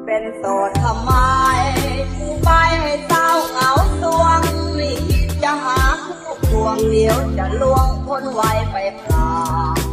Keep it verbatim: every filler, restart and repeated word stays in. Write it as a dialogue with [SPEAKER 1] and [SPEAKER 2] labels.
[SPEAKER 1] เป็นโสดทำไมไปให้เศร้าเหงาสวงนี่จะหาคู่ควงเดียวจะลวงคนไว้ไปพลาง